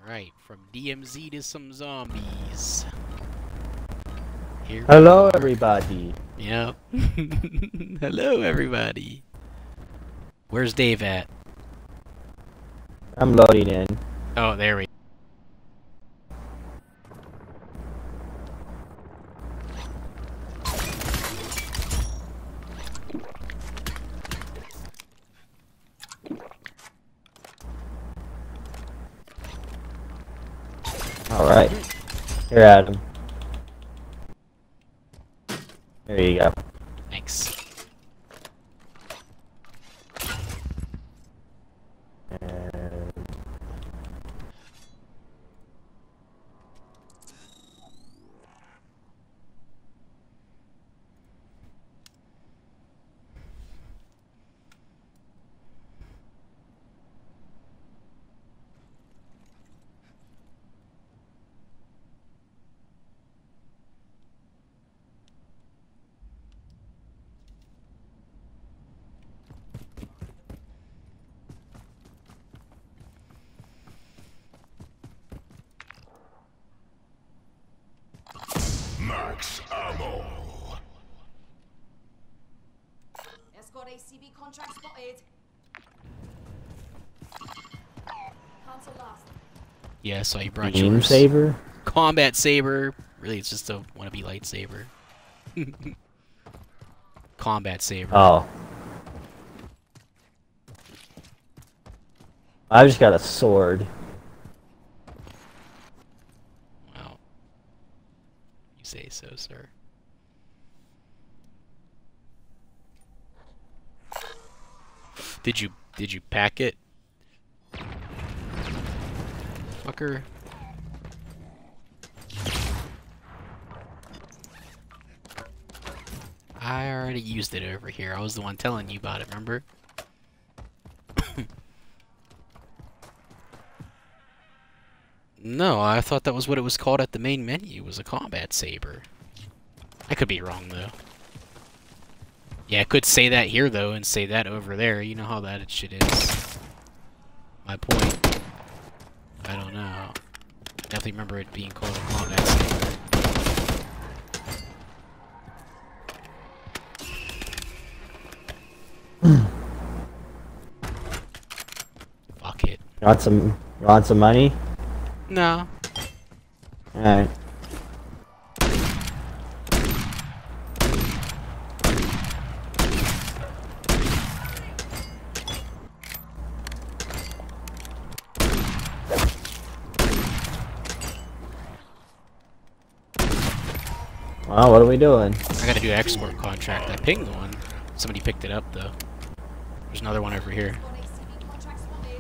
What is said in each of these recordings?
Alright, from DMZ to some zombies. Here we Hello, are. everybody. Yep. Hello, everybody. Where's Dave at? I'm loading in. Oh, there we go. Alright. Here, Adam. There you go. Thanks. And... Max ammo. Escort ACB contract spotted. Cancel last. Yeah, so you brought Beam yours. saber? Combat saber. Really, it's just a wannabe lightsaber. Combat saber. Oh. I've just got a sword. Well, you say so, sir. Did you pack it? Fucker. I already used it over here. I was the one telling you about it, remember? No, I thought that was what it was called at the main menu, was a combat saber. I could be wrong, though. Yeah, I could say that here, though, and say that over there. You know how that shit is. My point. I don't know. Definitely remember it being called a combat saber. Fuck it. You want some money? No. Alright. Well, what are we doing? I gotta do an export contract. I pinged one. Somebody picked it up, though. There's another one over here. Escort ACB contract spotted.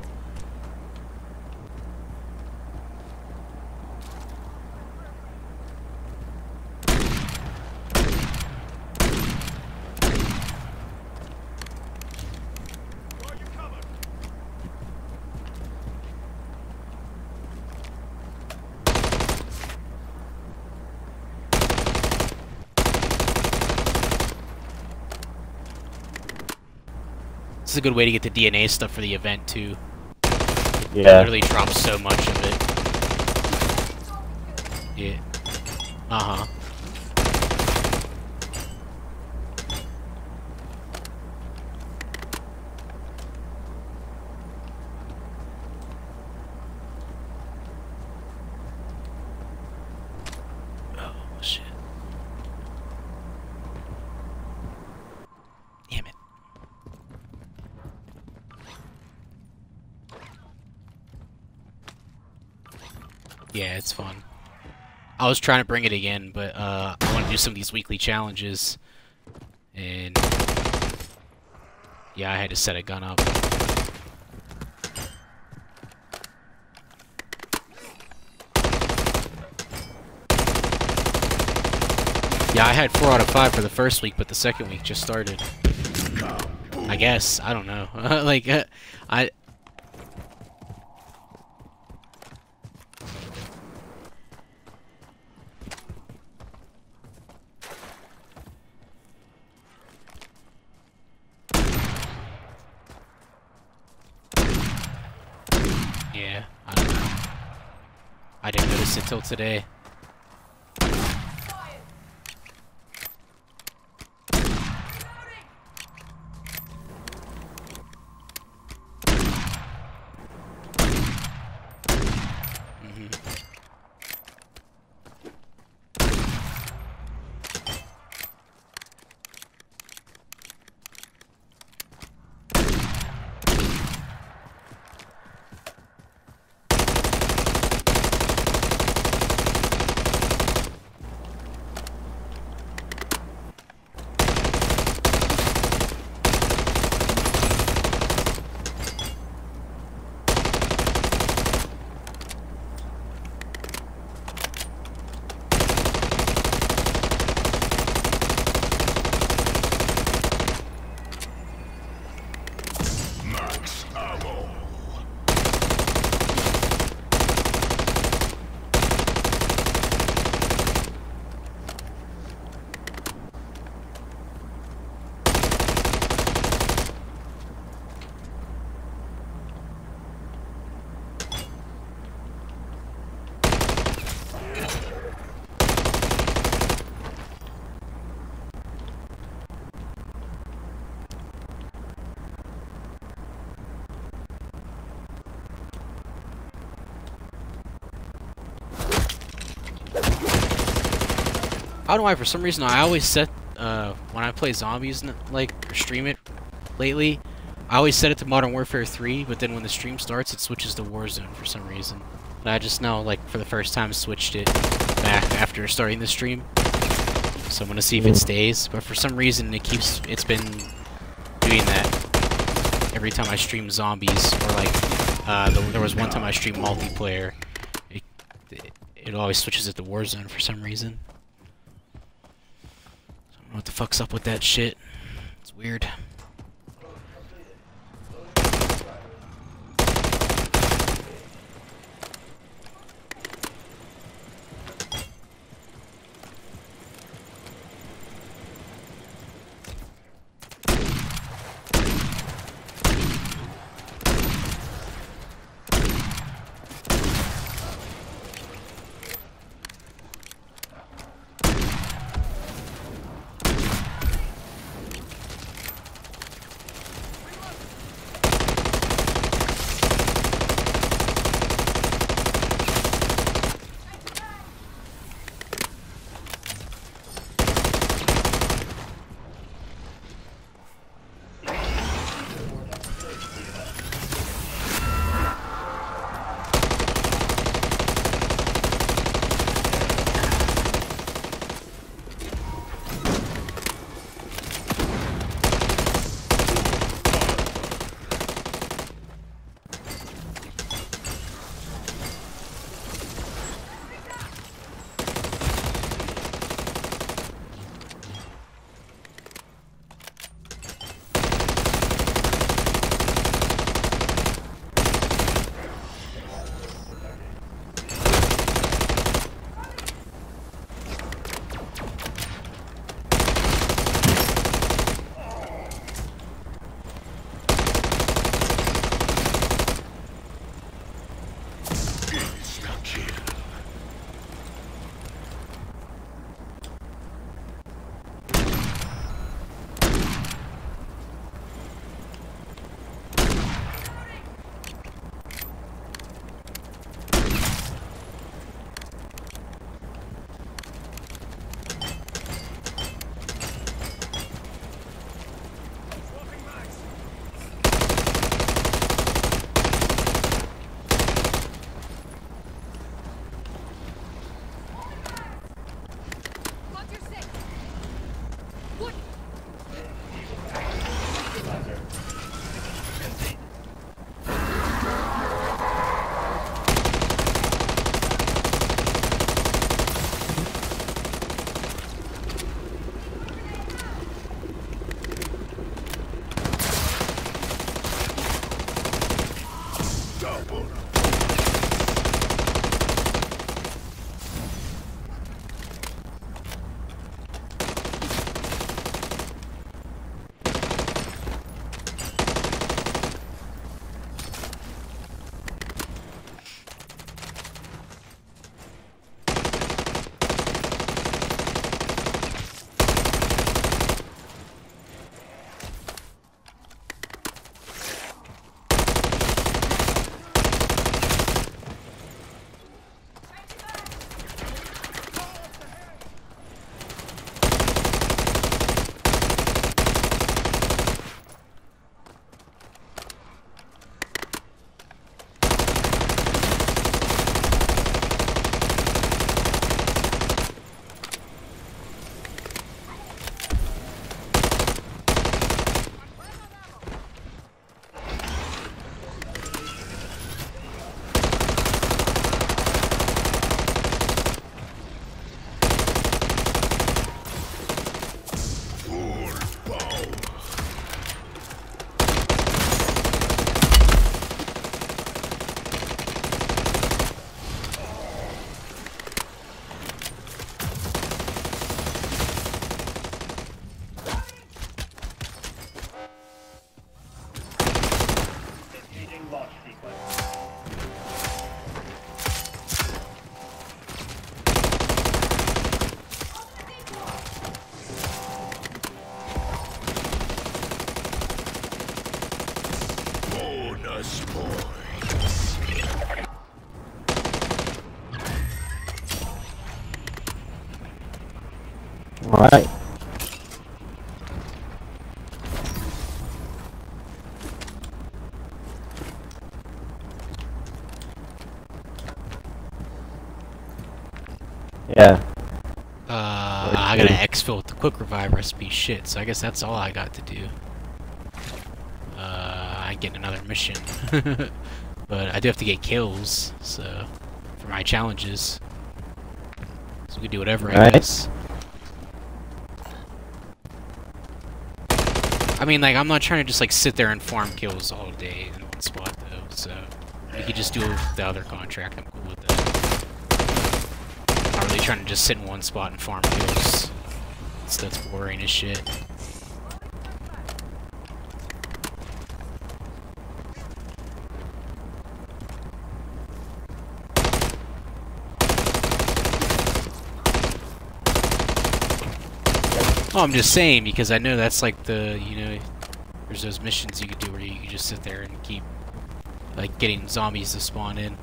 This is a good way to get the DNA stuff for the event, too. It Yeah. literally drops so much of it. Yeah. Uh-huh. Oh, shit. Damn it. Yeah, it's fun. I was trying to bring it again, but I want to do some of these weekly challenges. And yeah, I had to set a gun up. Yeah, I had 4 out of 5 for the first week, but the second week just started. I guess. I don't know. Like, I... Yeah, I don't know. I didn't notice it till today. I don't know why, for some reason, I always set, when I play zombies, like, or stream it lately, I always set it to Modern Warfare 3, but then when the stream starts, it switches to Warzone for some reason. But I just now, like, for the first time, switched it back after starting the stream. So I'm gonna see if it stays, but for some reason, it's been doing that every time I stream zombies, or like, there was one time I streamed multiplayer, it always switches it to Warzone for some reason. What the fuck's up with that shit? It's weird. Alright. Yeah. I gotta exfil with the quick revive recipe. Shit, so I guess that's all I got to do. I get another mission. But I do have to get kills, so... for my challenges. So we can do whatever, I guess. I mean, like, I'm not trying to just, like, sit there and farm kills all day in one spot, though, so... we could just do it with the other contract, I'm cool with that. I'm not really trying to just sit in one spot and farm kills. That's boring as shit. Oh, I'm just saying, because I know that's like the, you know, there's those missions you could do where you can just sit there and keep, like, getting zombies to spawn in.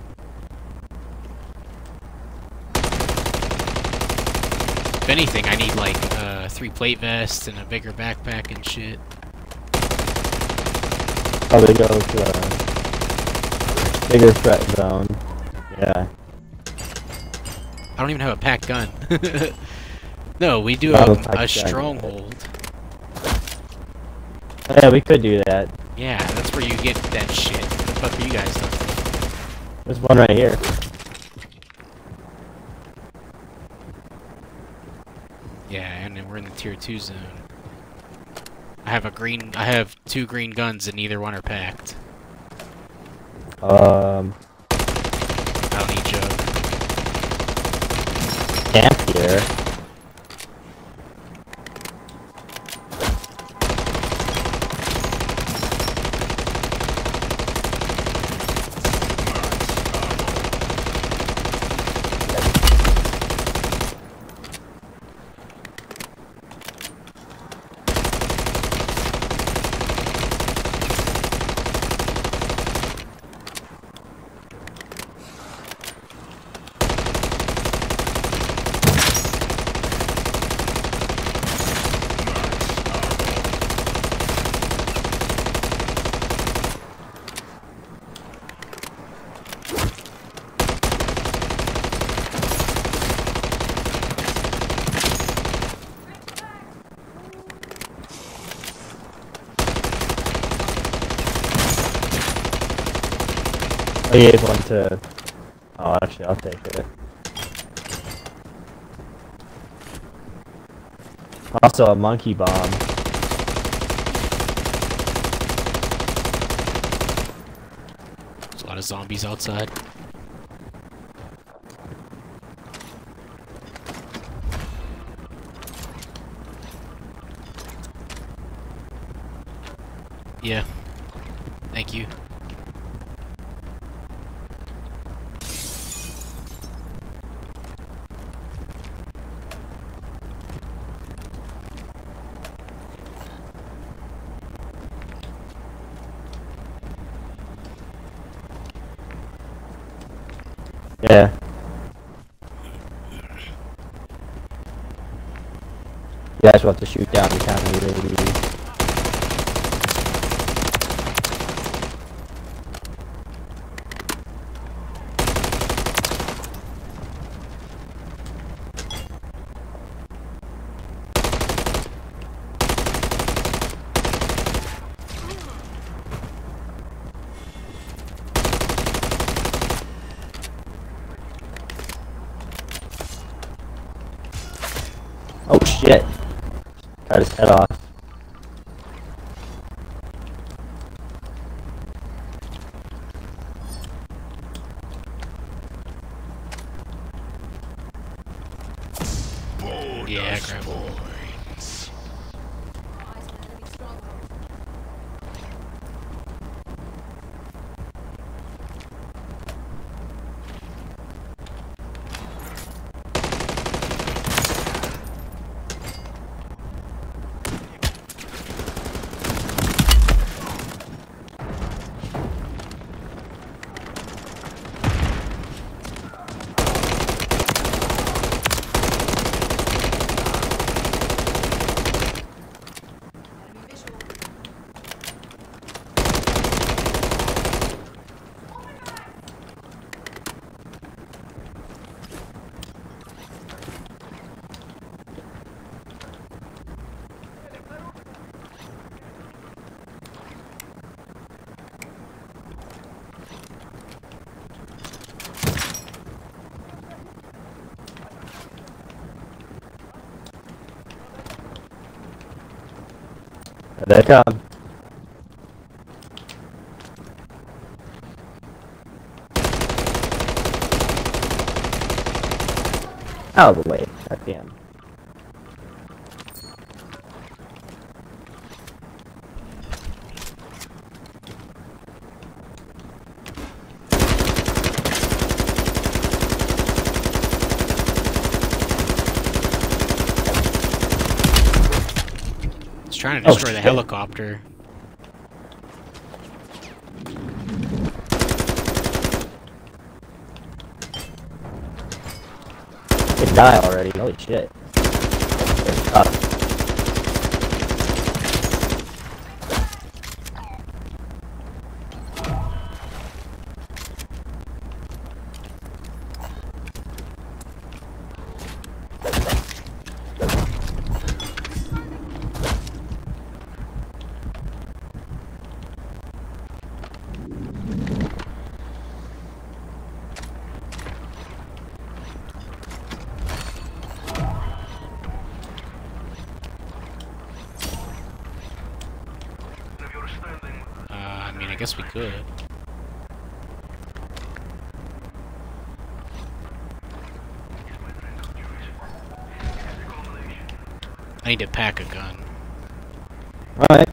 If anything, I need, like, 3 plate vests and a bigger backpack and shit. Probably go to a bigger threat zone. Yeah. I don't even have a pack gun. No, we do a stronghold. Yeah, we could do that. Yeah, that's where you get that shit. What the fuck are you guys doing? There's one right here. Yeah, and then we're in the tier 2 zone. I have 2 green guns and neither one are packed. I don't need jug. Camp here. Are you able to... oh, actually, I'll take it. Also, a monkey bomb. There's a lot of zombies outside. Yeah. Thank you. Yeah. You guys will have to shoot down the county lady. Oh shit! Cut his head off. Yeah, grab one. Eyes on enemy stronghold. They come. Out of the way. Goddamn. It's trying to Oh, destroy the shit. helicopter. It died already. Holy shit. It's tough. I mean, I guess we could. I need to pack a gun. Alright.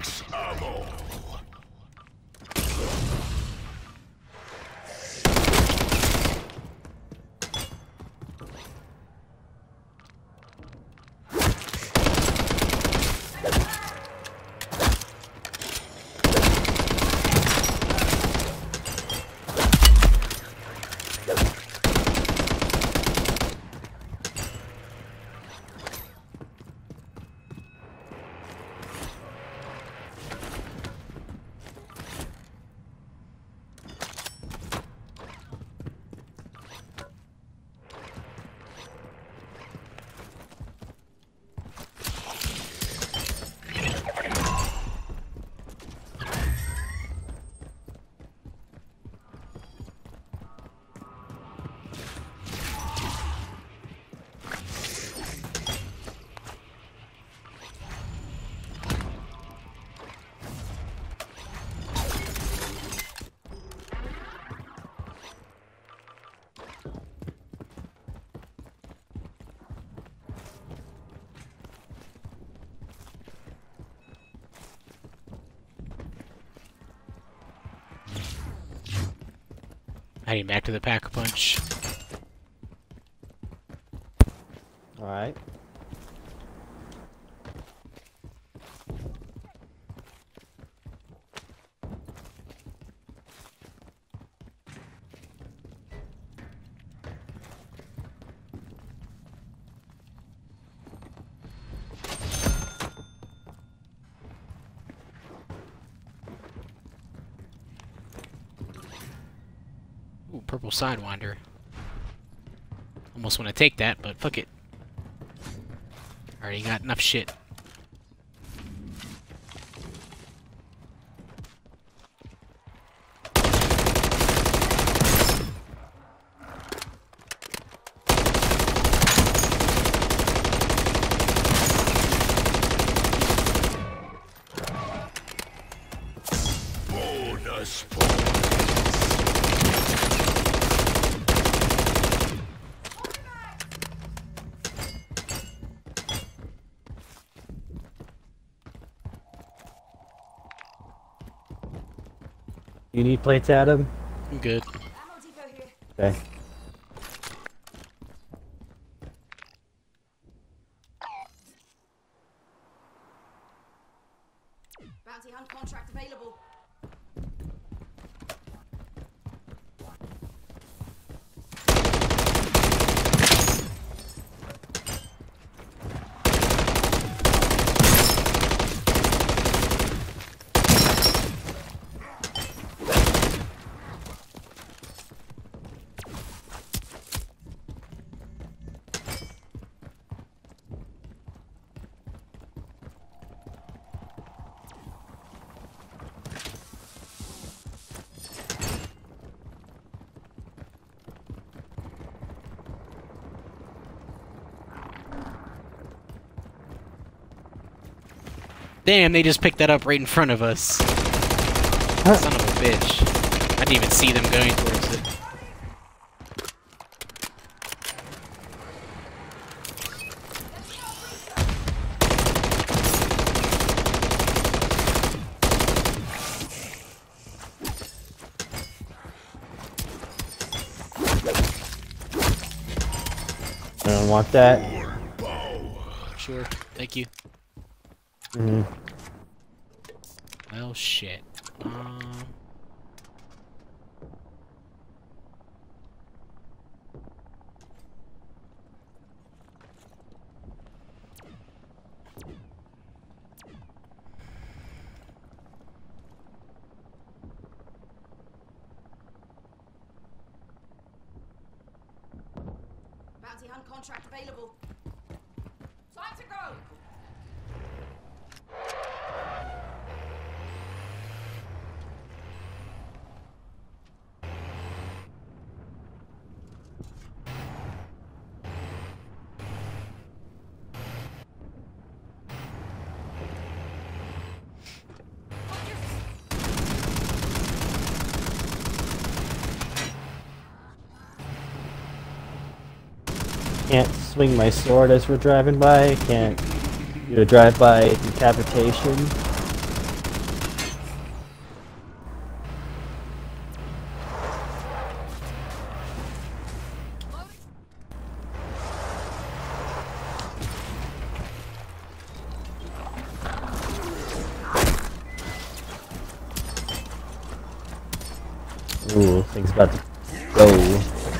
Max ammo. Heading back to the Pack-a-Punch. Alright. Ooh, purple Sidewinder. Almost want to take that, but fuck it. Already got enough shit. Bonus points. You need plates, Adam? I'm good. Ammo depot here. Okay. Bounty hunt contract available. Damn, they just picked that up right in front of us. Son of a bitch. I didn't even see them going towards it. I don't want that. Sure, thank you. Mm-hmm. Well, shit. Bounty hunt contract available. Time to go. Can't swing my sword as we're driving by. Can't do a drive-by decapitation. Ooh, things about to go.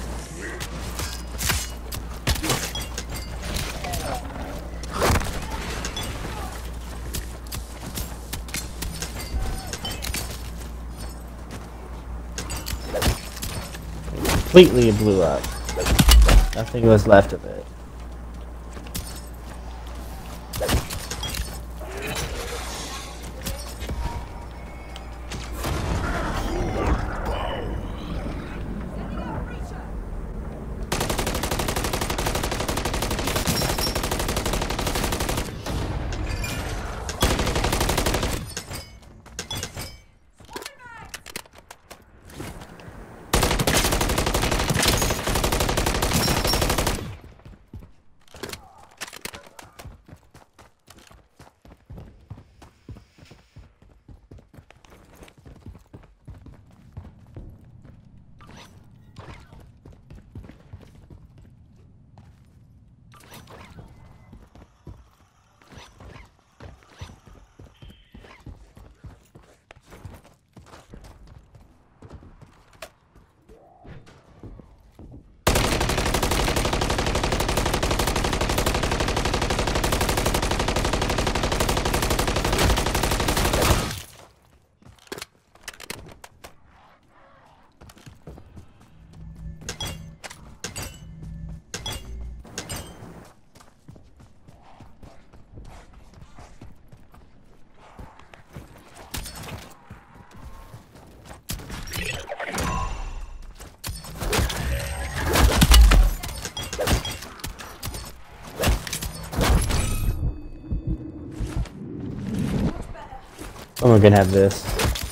Completely blew up. Nothing was left of it. Someone can have this.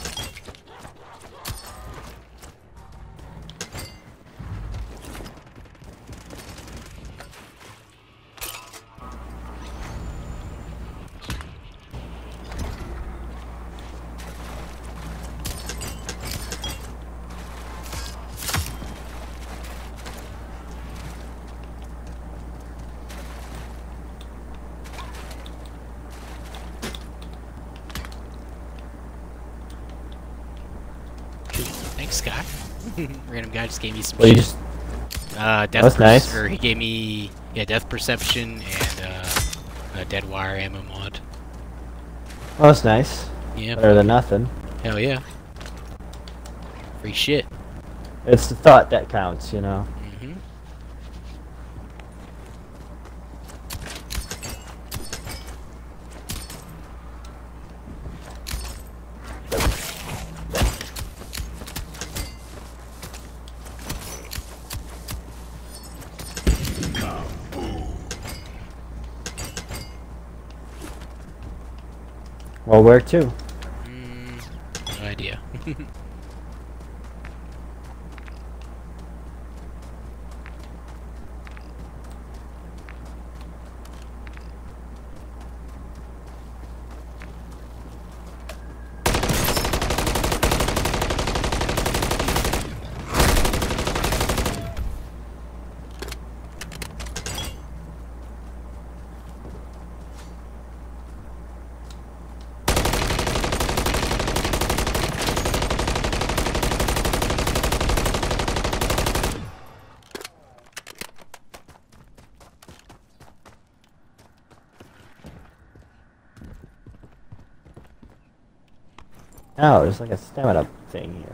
Thanks, guy. Random guy just gave me some Well, you shit. just Death that's nice. Or he gave me death perception and a dead wire ammo mod. Oh, that's nice. Yeah, Better than nothing. hell yeah. Free shit. It's the thought that counts, you know. Mm-hmm. Well, where to? No idea. Oh, there's like a stamina thing here.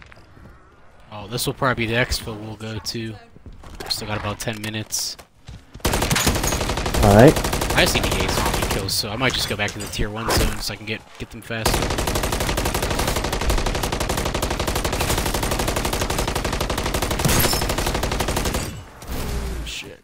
Oh, this will probably be the exfil we'll go to. Still got about 10 minutes. Alright. I just need to get zombie kills, so I might just go back to the tier 1 zone so I can get them faster. Shit.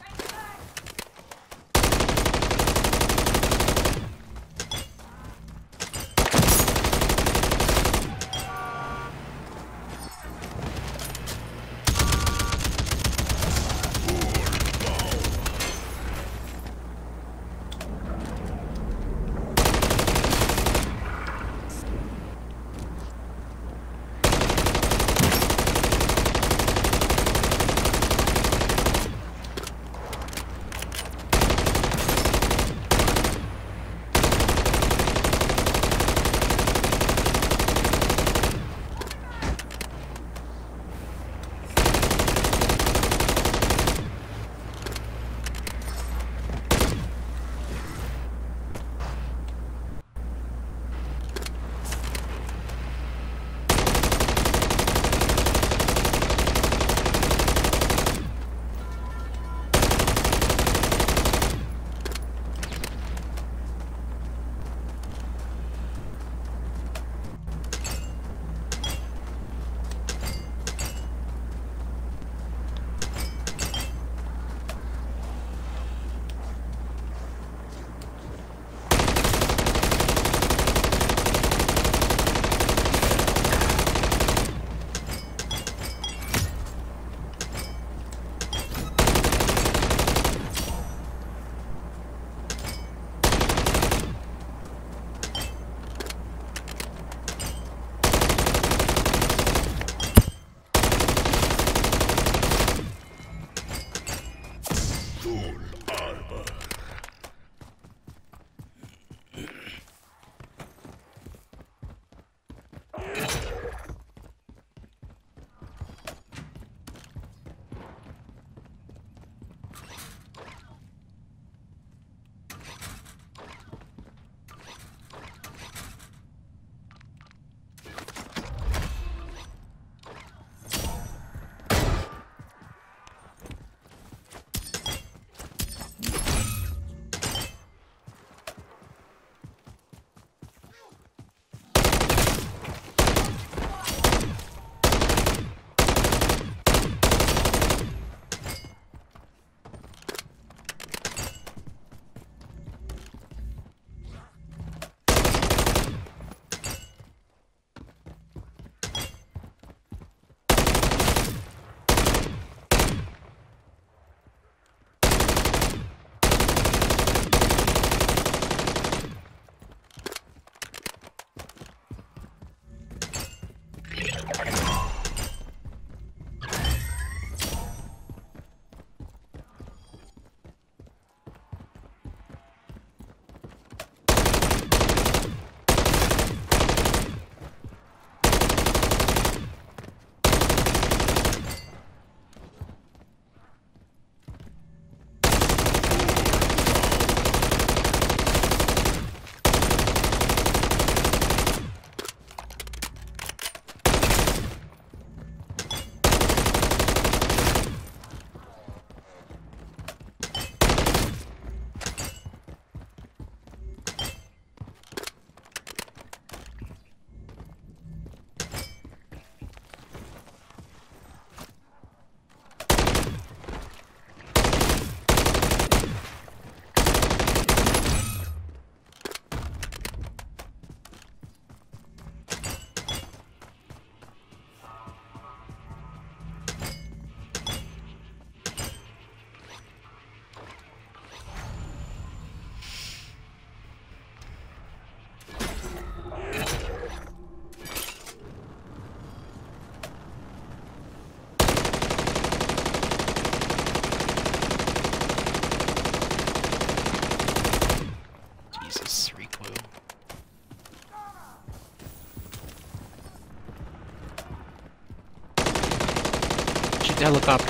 Helicopter.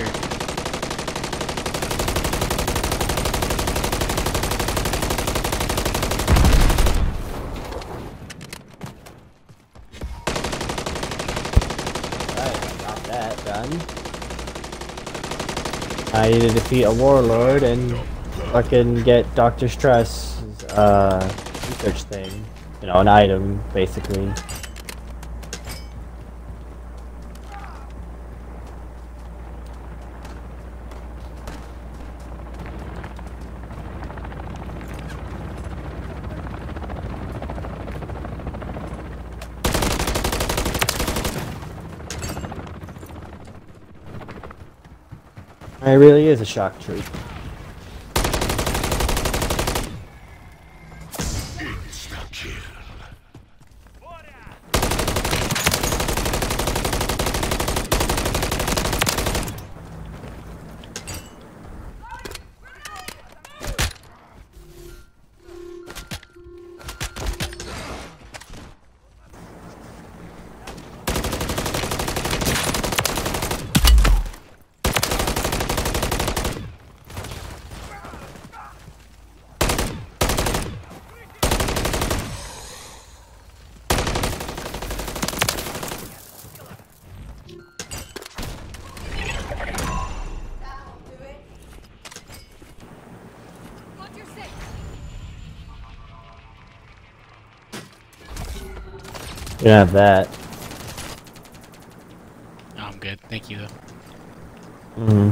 Alright, got that done. I need to defeat a warlord and fucking get Dr. Stress research thing. You know, an item, basically. It really is a shock troop. You can have that. Oh, I'm good. Thank you, though. Mm-hmm.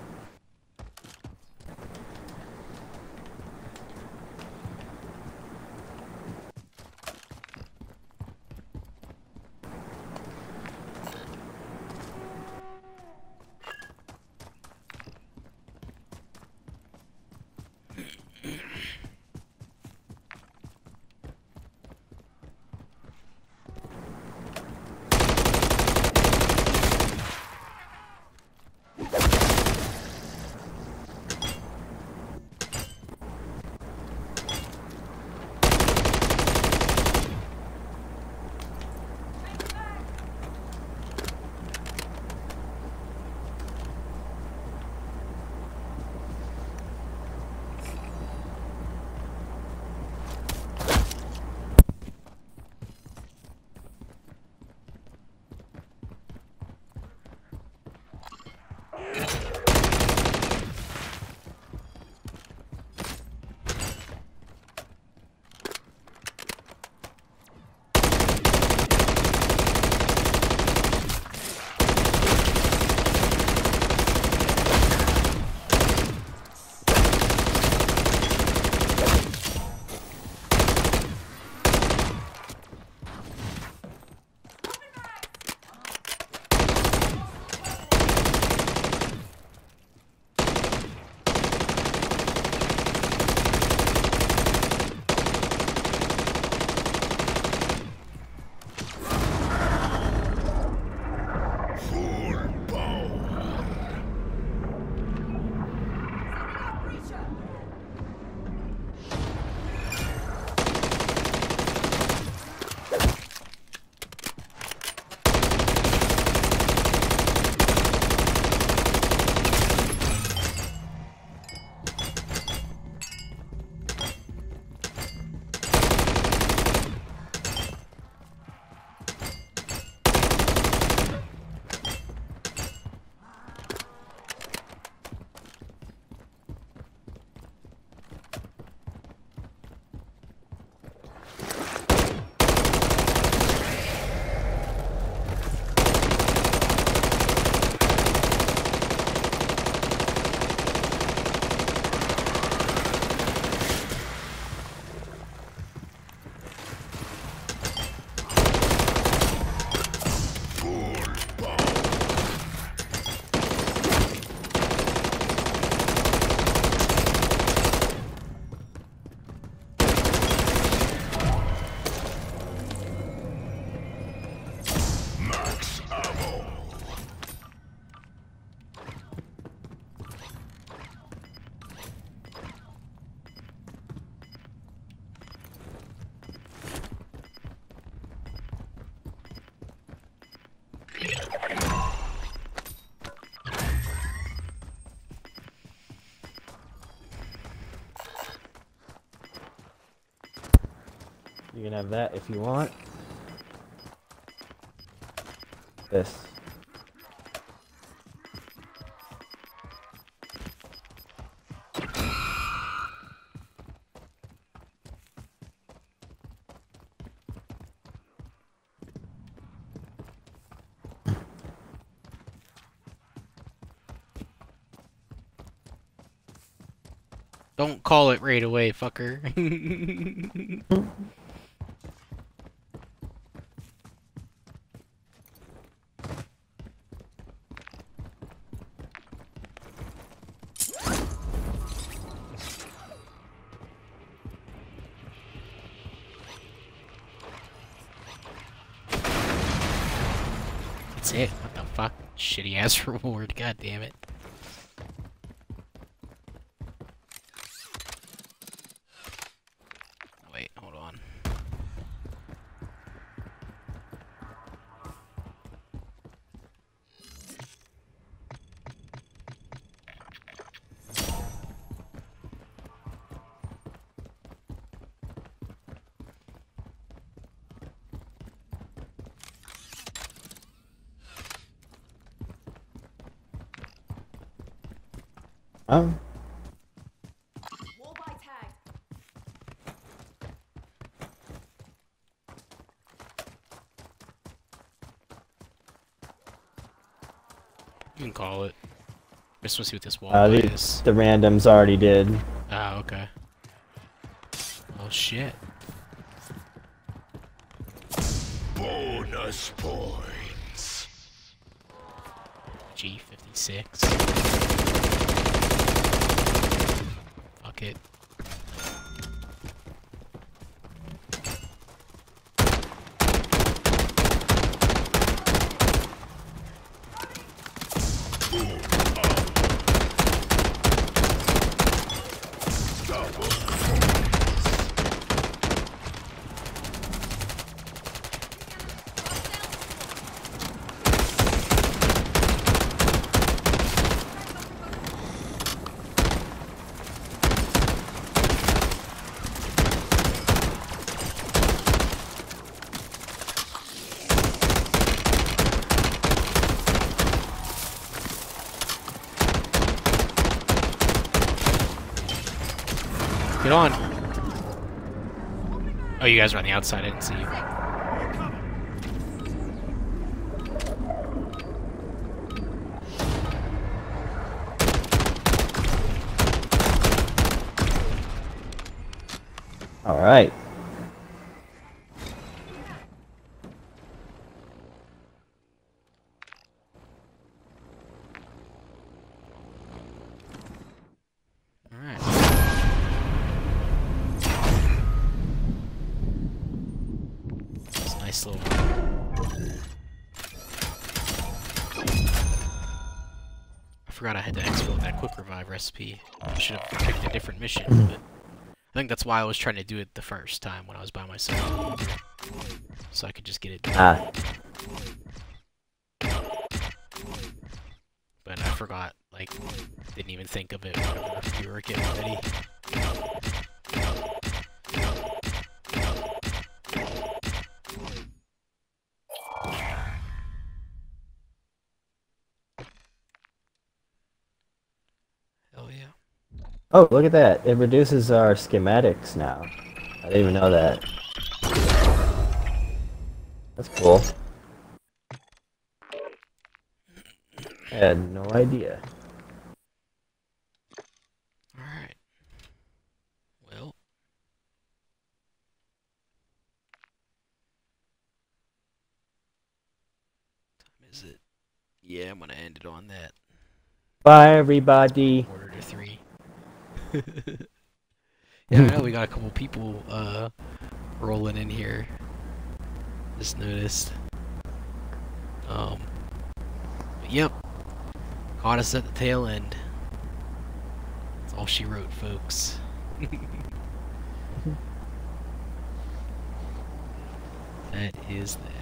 You can have that if you want. This. Don't call it right away, fucker. That's it. What the fuck? Shitty ass reward. God damn it. Wait, hold on. Oh. Wall by tag. You can call it. I just want to see what this wall The, is. the randoms already did. Ah, okay. Oh shit. Bonus points. G56. Fuck it. Get on! Oh, you guys are on the outside, I didn't see you. Alright. Alright. It's a nice little... I forgot I had to exfil that quick revive recipe. I should have picked a different mission, but... I think that's why I was trying to do it the first time when I was by myself. So I could just get it done. Ah. But I forgot, like, didn't even think of it whenever we were getting ready. Hell yeah. Oh, look at that. It reduces our schematics now. I didn't even know that. That's cool. I had no idea. Alright. Well. Time is it? Yeah, I'm gonna end it on that. Bye, everybody. Quarter to 3. Yeah, I know we got a couple people rolling in here. Just noticed. But yep. Caught us at the tail end. That's all she wrote, folks. That is that.